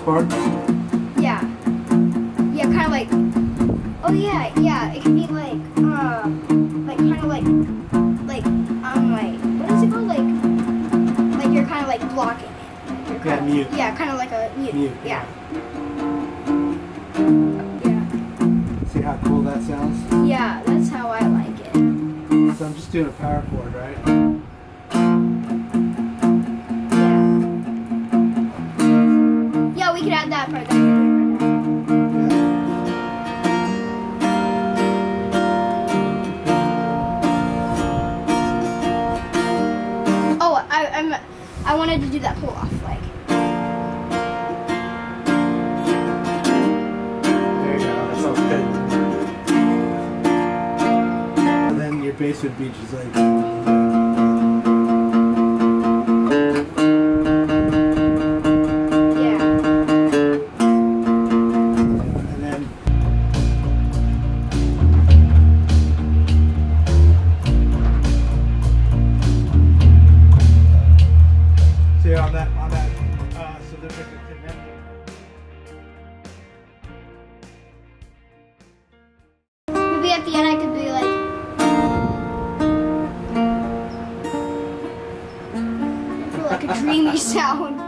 part? Yeah. Yeah, kind of like. Oh yeah, yeah. It can be like kind of like what is it called? Like you're kind of like blocking it. Like Yeah, mute. Yeah, kind of like a mute. Mute. Yeah. See how cool that sounds? Yeah, that's how I like it. So I'm just doing a power chord, right? Yeah. Yeah, we could add that part. That you're doing right now. Oh, I wanted to do that pull off like. There you go. That sounds good. And then your bass would be just like. On that significant connector. Maybe at the end I could be like, I feel like a dreamy sound.